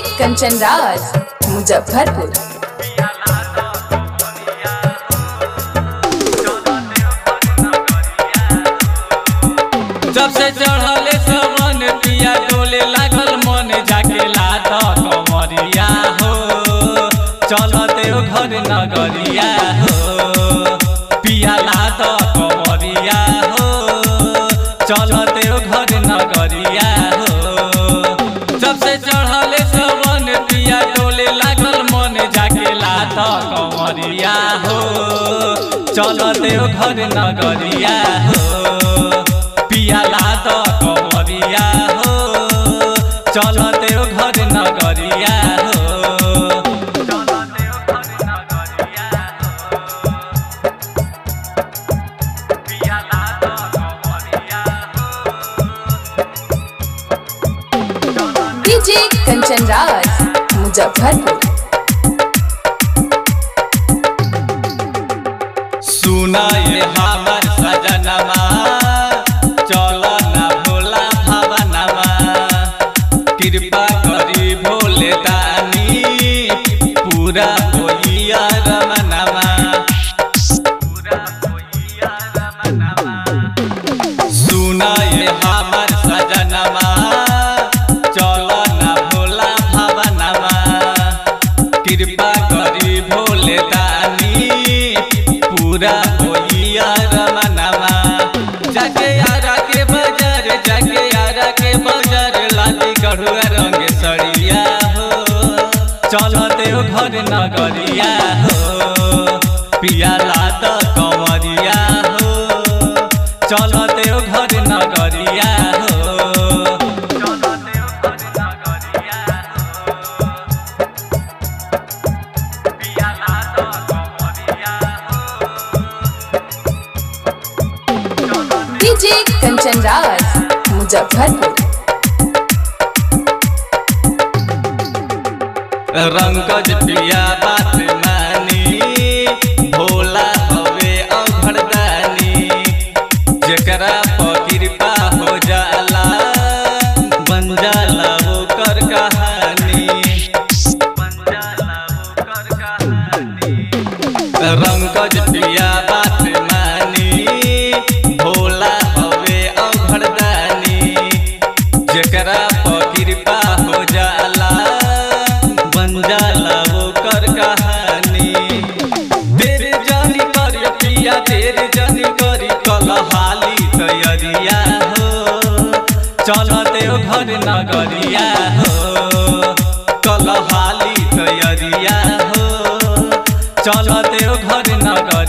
कंचन राज मुजफ्फरपुर। जब से चढ़ले सवन पिया डोले लागल मन जाके लाद कमरिया हो चल देव घर नगरिया हो पिया लाद कमरिया हो चल देव घर नगरिया हो। जब से चढ़ले सवन पिया डोले लागल मन जाके लाद कमरिया हो चल देव घर नगरिया हो पिया लाद कमरिया हो चल देव घर नगरिया हो। डीजे कंचन राज मुजफ्फरपुर। सुना ये हमर सजनमा कृपा करी भोले दानी पूरा होइया रमनमा सुना ये हमर सजनमा चल ना भोला भवनमा कृपा करी भोले दानी पूरा होइया रमनमा। जाके यारा के बाजार जाके यारा के बाजार कढ़ुआ रंग सड़िया हो चल देव घर नगरिया हो पिया लाद कमरिया हो चल देव घर नगरिया हो। डीजे कंचन राज मुजफ्फरपुर। रंगज पिया बात मानी भोला हवे अभरदानी जेकरा पर कृपा हो जाला बन जाला ओकर कहानी। रंगज पिया बात मानी भोला हवे अभरदानी जेकरा पर कृपा हो जाला जाला ओकर कहानी। तेरे जानी कर पिया तेरे जानी करी कल हाली तैयारिया हो चल देव घर नगरिया हो कल हाली तैयारिया हो चल देव घर नगर